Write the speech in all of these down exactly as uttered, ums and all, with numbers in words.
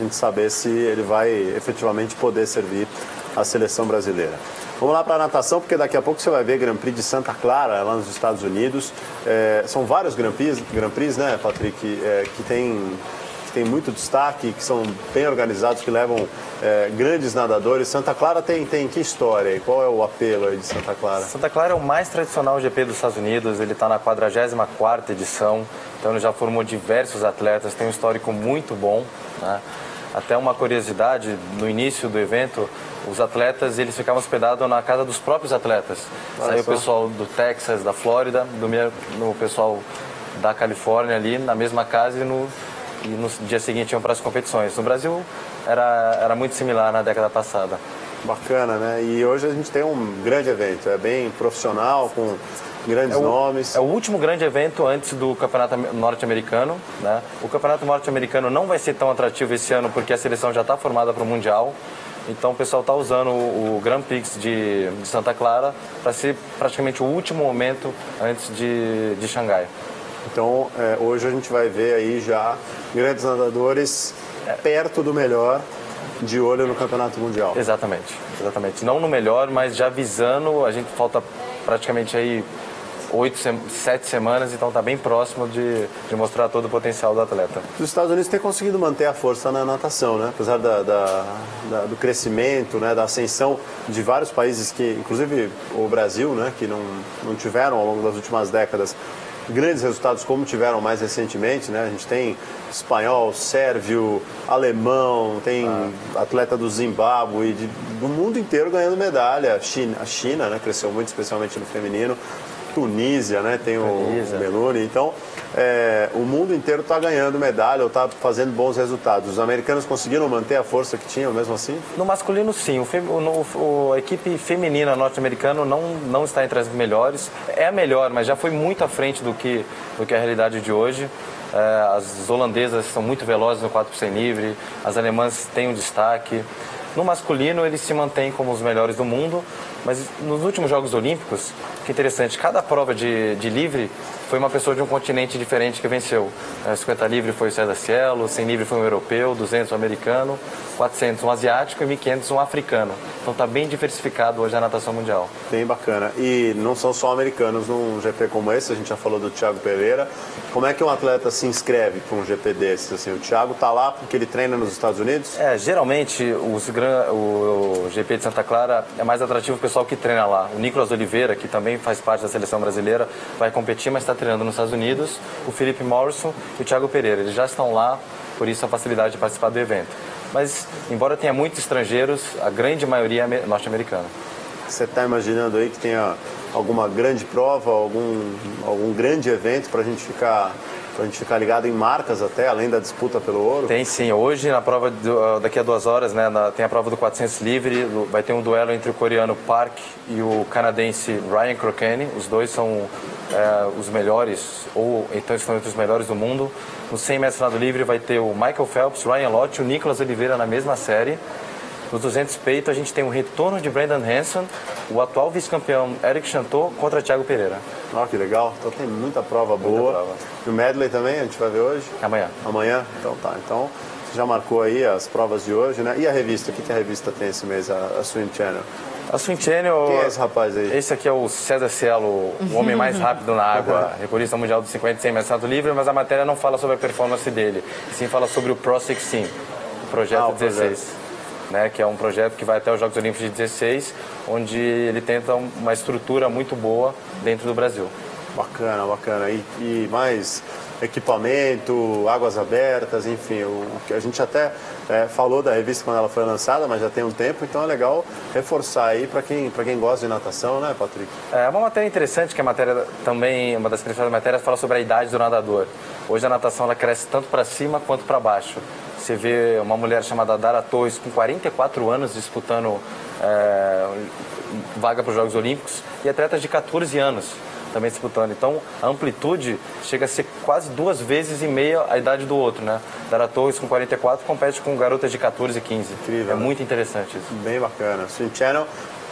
gente saber se ele vai efetivamente poder servir a seleção brasileira. Vamos lá para a natação, porque daqui a pouco você vai ver Grand Prix de Santa Clara, lá nos Estados Unidos. É, são vários Grand Prix, Grand Prix, né, Patrick, é, que tem... tem muito destaque, que são bem organizados, que levam é, grandes nadadores. Santa Clara tem, tem que história e qual é o apelo aí de Santa Clara? Santa Clara é o mais tradicional G P dos Estados Unidos, ele está na quadragésima quarta edição, então ele já formou diversos atletas, tem um histórico muito bom, né? Até uma curiosidade, no início do evento, os atletas eles ficavam hospedados na casa dos próprios atletas. Saiu o pessoal do Texas, da Flórida, do no pessoal da Califórnia ali, na mesma casa e no e no dia seguinte iam para as competições. No Brasil era, era muito similar na década passada. Bacana, né? E hoje a gente tem um grande evento, é bem profissional, com grandes é o, nomes. É o último grande evento antes do Campeonato Norte-Americano, né? O Campeonato Norte-Americano não vai ser tão atrativo esse ano porque a seleção já está formada para o Mundial. Então o pessoal está usando o, o Grand Prix de, de Santa Clara para ser praticamente o último momento antes de, de Xangai. Então, é, hoje a gente vai ver aí já grandes nadadores é. perto do melhor, de olho no Campeonato Mundial. Exatamente, exatamente. Não no melhor, mas já visando, a gente falta praticamente aí oito, sete semanas, então está bem próximo de, de mostrar todo o potencial do atleta. Os Estados Unidos têm conseguido manter a força na natação, né? Apesar da, da, da, do crescimento, né? Da ascensão de vários países, que, inclusive o Brasil, né? Que não, não tiveram ao longo das últimas décadas grandes resultados como tiveram mais recentemente, né? A gente tem espanhol, sérvio, alemão, tem ah. atleta do Zimbábue, de, do mundo inteiro ganhando medalha. A China, a China, né? Cresceu muito, especialmente no feminino. Tunísia, né? Tem o, o Meloni. Então, é, o mundo inteiro está ganhando medalha ou está fazendo bons resultados. Os americanos conseguiram manter a força que tinham mesmo assim? No masculino, sim. O, fem, o, o a equipe feminina norte-americana não, não está entre as melhores. É a melhor, mas já foi muito à frente do que, do que a realidade de hoje. É, as holandesas são muito velozes no quatro por cento livre, as alemãs têm um destaque. No masculino, eles se mantêm como os melhores do mundo, mas nos últimos Jogos Olímpicos, que interessante, cada prova de, de livre foi uma pessoa de um continente diferente que venceu. É, cinquenta livre foi o César Cielo, cem livre foi um europeu, duzentos um americano, quatrocentos um asiático e mil e quinhentos um africano. Então está bem diversificado hoje a natação mundial. Bem bacana. E não são só americanos num G P como esse, a gente já falou do Thiago Pereira. Como é que um atleta se inscreve para um G P desses? Assim, o Thiago está lá porque ele treina nos Estados Unidos? É, geralmente os, o, o G P de Santa Clara é mais atrativo o pessoal que treina lá. O Nicolas Oliveira, que também faz parte da seleção brasileira, vai competir, mas está treinando nos Estados Unidos. O Felipe Morrison e o Thiago Pereira, eles já estão lá, por isso a facilidade de participar do evento. Mas, embora tenha muitos estrangeiros, a grande maioria é norte-americana. Você está imaginando aí que tenha alguma grande prova, algum, algum grande evento para a gente ficar... Para a gente ficar ligado em marcas até, além da disputa pelo ouro? Tem sim. Hoje, na prova, do, daqui a duas horas, né, na, tem a prova do quatrocentos livre, vai ter um duelo entre o coreano Park e o canadense Ryan Crocani. Os dois são é, os melhores, ou então estão entre os melhores do mundo. No cem metros nado livre vai ter o Michael Phelps, Ryan Lott e o Nicolas Oliveira na mesma série. Nos duzentos peito, a gente tem o retorno de Brendan Hansen, o atual vice-campeão Eric Chantot contra Thiago Pereira. Ah, que legal. Então tem muita prova muita boa. Prova. E o medley também, a gente vai ver hoje? Amanhã. Amanhã? Então tá. Então você já marcou aí as provas de hoje, né? E a revista? O que, que a revista tem esse mês, a, a Swim Channel? A Swim Channel... Quem é esse rapaz aí? Esse aqui é o César Cielo, o homem mais rápido na água, recordista mundial dos cinquenta e cem metros nado livre, mas a matéria não fala sobre a performance dele, sim fala sobre o Pro dezesseis, o projeto ah, o dezesseis. Projeto. Né, que é um projeto que vai até os Jogos Olímpicos de dezesseis, onde ele tenta uma estrutura muito boa dentro do Brasil. Bacana, bacana. E, e mais equipamento, águas abertas, enfim, o que a gente até é, falou da revista quando ela foi lançada, mas já tem um tempo, então é legal reforçar aí para quem, para quem gosta de natação, né, Patrick? É uma matéria interessante, que a matéria também, uma das principais matérias, fala sobre a idade do nadador. Hoje a natação ela cresce tanto para cima quanto para baixo. Você vê uma mulher chamada Dara Torres com quarenta e quatro anos disputando é, vaga para os Jogos Olímpicos e atletas de quatorze anos também disputando. Então, a amplitude chega a ser quase duas vezes e meia a idade do outro, né? Dara Torres com quarenta e quatro compete com garotas de quatorze e quinze. Incrível. É né? muito interessante isso. Bem bacana. Swim Channel,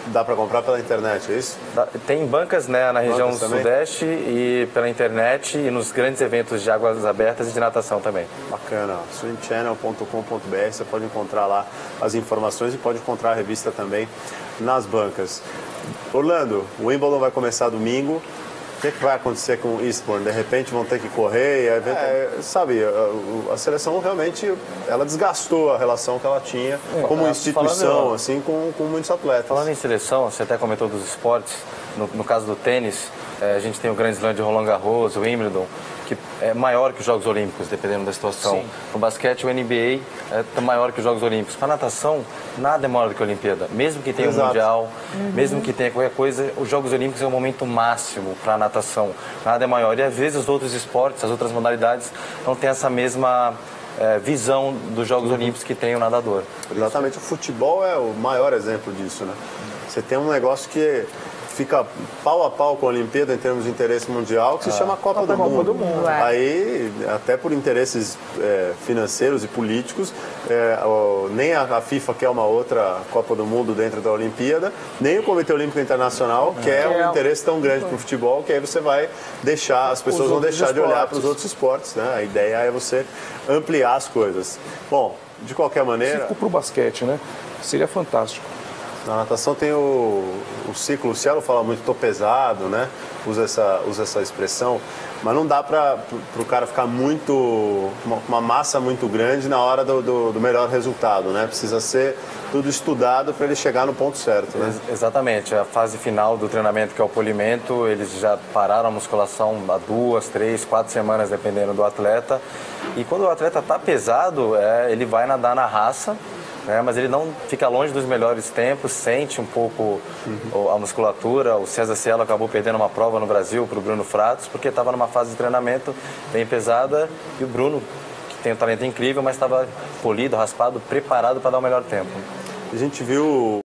dá para comprar pela internet, é isso? Tem bancas, né, na região Bancas também? sudeste e pela internet e nos grandes eventos de águas abertas e de natação também. Bacana, swim channel ponto com ponto b r, você pode encontrar lá as informações e pode encontrar a revista também nas bancas. Orlando, o Wimbledon vai começar domingo. O que, é que vai acontecer com o Eastbourne? De repente vão ter que correr e é, sabe, a, a seleção realmente ela desgastou a relação que ela tinha é, como instituição, falando, assim, com, com muitos atletas. Falando em seleção, você até comentou dos esportes, no, no caso do tênis, é, a gente tem o Grand Slam de Roland Garros, o Wimbledon, que é maior que os Jogos Olímpicos, dependendo da situação. Sim. O basquete, o N B A, é maior que os Jogos Olímpicos. Para a natação, nada é maior do que a Olimpíada. Mesmo que tenha o um Mundial, uhum. mesmo que tenha qualquer coisa, os Jogos Olímpicos é o momento máximo para a natação. Nada é maior. E às vezes os outros esportes, as outras modalidades, não têm essa mesma é, visão dos Jogos uhum. Olímpicos que tem o nadador. Exatamente. O futebol é o maior exemplo disso, né? Você tem um negócio que fica pau a pau com a Olimpíada em termos de interesse mundial, que se ah. chama Copa, Copa do Mundo. Do Mundo é. Aí, até por interesses é, financeiros e políticos, é, ó, nem a, a FIFA quer uma outra Copa do Mundo dentro da Olimpíada, nem o Comitê Olímpico Internacional é. quer um interesse tão grande para o futebol, que aí você vai deixar, as pessoas vão deixar esportes. de olhar para os outros esportes, né? A ideia é você ampliar as coisas. Bom, de qualquer maneira... Para o basquete, né? Seria fantástico. Na natação tem o, o ciclo, o Cielo fala muito, tô pesado, né? Usa essa, usa essa expressão, mas não dá para o cara ficar muito, uma, uma massa muito grande na hora do, do, do melhor resultado, né? Precisa ser tudo estudado para ele chegar no ponto certo, né? Exatamente, a fase final do treinamento, que é o polimento, eles já pararam a musculação há duas, três, quatro semanas, dependendo do atleta, e quando o atleta tá pesado, é, ele vai nadar na raça. É, mas ele não fica longe dos melhores tempos, sente um pouco uhum. a musculatura. O César Cielo acabou perdendo uma prova no Brasil para o Bruno Fratos, porque estava numa fase de treinamento bem pesada, e o Bruno, que tem um talento incrível, mas estava polido, raspado, preparado para dar o melhor tempo. A gente viu